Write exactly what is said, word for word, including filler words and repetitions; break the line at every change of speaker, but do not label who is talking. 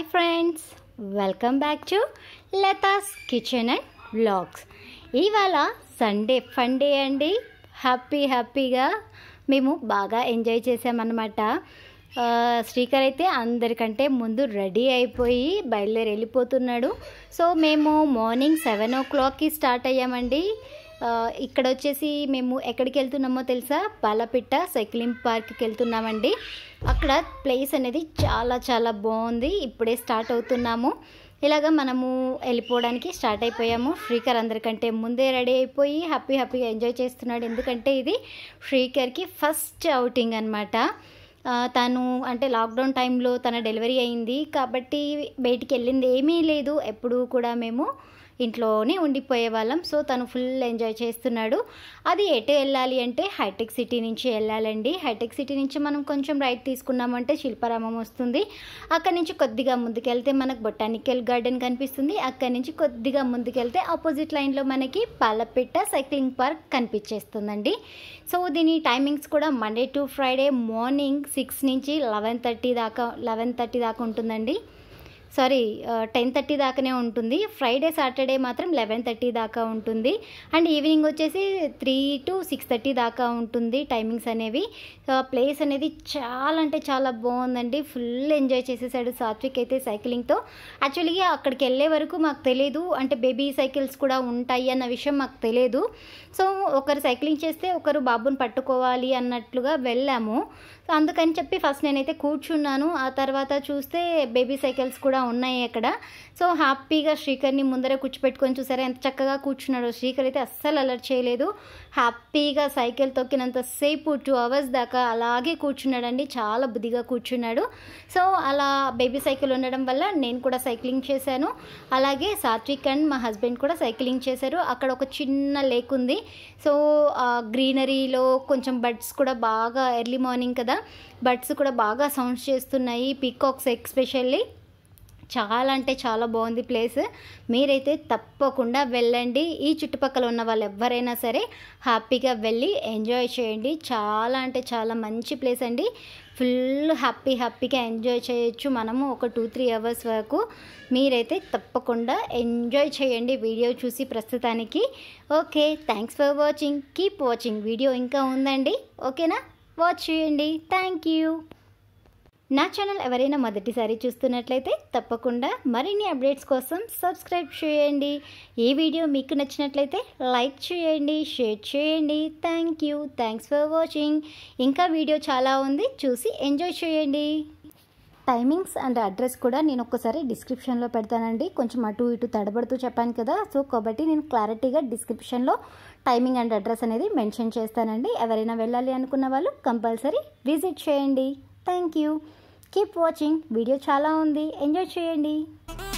Hi friends, welcome back to Lata's kitchen and vlogs. ఇవాళ Sunday Funday అండి. Happy హ్యాపీగా మేము బాగా ఎంజాయ్ చేసామన్నమాట. శ్రీకర్ అయితే అందరికంటే ముందు రెడీ అయిపోయి బయలుదేరి వెళ్ళిపోతున్నాడు. సో మేము మార్నింగ్ సెవెన్ ఓ క్లాక్కి స్టార్ట్ అయ్యామండి. ఇక్కడ వచ్చేసి మేము ఎక్కడికి వెళ్తున్నామో తెలుసా? పాలపిట్ట సైక్లింగ్ పార్క్కి వెళ్తున్నామండి. అక్కడ ప్లేస్ అనేది చాలా చాలా బాగుంది. ఇప్పుడే స్టార్ట్ అవుతున్నాము. ఇలాగ మనము వెళ్ళిపోవడానికి స్టార్ట్ అయిపోయాము. శ్రీకర్ అందరికంటే ముందే రెడీ అయిపోయి హ్యాపీ హ్యాపీగా ఎంజాయ్ చేస్తున్నాడు. ఎందుకంటే ఇది శ్రీకర్కి ఫస్ట్ అవుటింగ్ అనమాట. తను అంటే లాక్డౌన్ టైంలో తన డెలివరీ అయింది కాబట్టి బయటికి వెళ్ళింది ఏమీ లేదు. ఎప్పుడూ కూడా మేము ఇంట్లోనే ఉండిపోయే వాళ్ళం. సో తను ఫుల్ ఎంజాయ్ చేస్తున్నాడు. అది ఎటు వెళ్ళాలి అంటే హైటెక్ సిటీ నుంచి వెళ్ళాలండి. హైటెక్ సిటీ నుంచి మనం కొంచెం రైట్ తీసుకున్నామంటే శిల్పారామం వస్తుంది. అక్కడి నుంచి కొద్దిగా ముందుకెళ్తే మనకు బొటానికల్ గార్డెన్ కనిపిస్తుంది. అక్కడి నుంచి కొద్దిగా ముందుకెళ్తే ఆపోజిట్ లైన్లో మనకి పాలపిట్ట సైక్లింగ్ పార్క్ కనిపించేస్తుందండి. సో దీని టైమింగ్స్ కూడా Monday to Friday morning six నుంచి లెవెన్ థర్టీ దాకా లెవెన్ థర్టీ దాకా ఉంటుందండి. సారీ టెన్ థర్టీ దాకానే ఉంటుంది. ఫ్రైడే సాటర్డే మాత్రం లెవెన్ థర్టీ దాకా ఉంటుంది. అండ్ ఈవినింగ్ వచ్చేసి త్రీ టు సిక్స్ థర్టీ దాకా ఉంటుంది టైమింగ్స్ అనేవి. ప్లేస్ అనేది చాలా అంటే చాలా బాగుందండి. ఫుల్ ఎంజాయ్ చేసేసాడు సాత్విక్ అయితే సైక్లింగ్తో. యాక్చువల్గా అక్కడికి వెళ్ళే వరకు మాకు తెలియదు, అంటే బేబీ సైకిల్స్ కూడా ఉంటాయి అన్న విషయం మాకు తెలియదు. సో ఒకరు సైక్లింగ్ చేస్తే ఒకరు బాబుని పట్టుకోవాలి అన్నట్లుగా వెళ్ళాము. సో అందుకని చెప్పి ఫస్ట్ నేనైతే కూర్చున్నాను. ఆ తర్వాత చూస్తే బేబీ సైకిల్స్ కూడా ఉన్నాయి అక్కడ. సో హ్యాపీగా శ్రీకర్ని ముందర కూర్చోపెట్టుకొని చూసారా ఎంత చక్కగా కూర్చున్నాడు. శ్రీకర్ అయితే అస్సలు అలర్ట్ చేయలేదు. హ్యాపీగా సైకిల్ తొక్కినంతసేపు టూ అవర్స్ దాకా అలాగే కూర్చున్నాడండి. చాలా బుద్ధిగా కూర్చున్నాడు. సో అలా బేబీ సైకిల్ ఉండడం వల్ల నేను కూడా సైక్లింగ్ చేశాను. అలాగే సాత్విక్ అండ్ మా హస్బెండ్ కూడా సైక్లింగ్ చేశారు. అక్కడ ఒక చిన్న లేక్ ఉంది. సో గ్రీనరీలో కొంచెం బర్డ్స్ కూడా బాగా, ఎర్లీ మార్నింగ్ కదా, బర్డ్స్ కూడా బాగా సౌండ్స్ చేస్తున్నాయి. Peacocks especially. చాలా అంటే చాలా బాగుంది ప్లేస్. మీరైతే తప్పకుండా వెళ్ళండి. ఈ చుట్టుపక్కల ఉన్న వాళ్ళు ఎవరైనా సరే హ్యాపీగా వెళ్ళి ఎంజాయ్ చేయండి. చాలా అంటే చాలా మంచి ప్లేస్ అండి. ఫుల్ హ్యాపీ హ్యాపీగా ఎంజాయ్ చేయొచ్చు మనము ఒక టూ త్రీ అవర్స్ వరకు. మీరైతే తప్పకుండా ఎంజాయ్ చేయండి వీడియో చూసి ప్రస్తుతానికి. Okay, thanks for watching. Keep watching. Video ఇంకా ఉందండి. ఓకేనా? వాచ్ చేయండి. Thank you. నా ఛానల్ ఎవరైనా మొదటిసారి చూస్తున్నట్లయితే తప్పకుండా మరిన్ని అప్డేట్స్ కోసం సబ్స్క్రైబ్ చేయండి. ఈ వీడియో మీకు నచ్చినట్లయితే లైక్ చేయండి, షేర్ చేయండి. Thank you. Thanks for watching. ఇంకా వీడియో చాలా ఉంది, చూసి ఎంజాయ్ చేయండి. టైమింగ్స్ అండ్ అడ్రస్ కూడా నేను ఒక్కసారి డిస్క్రిప్షన్లో పెడతానండి. కొంచెం అటు ఇటు తడబడుతూ చెప్పాను కదా, సో కాబట్టి నేను క్లారిటీగా డిస్క్రిప్షన్లో టైమింగ్ అండ్ అడ్రస్ అనేది మెన్షన్ చేస్తానండి. ఎవరైనా వెళ్ళాలి అనుకున్న వాళ్ళు కంపల్సరీ విజిట్ చేయండి. Thank you. Keep watching. Video చాలా ఉంది, ఎంజాయ్ చేయండి.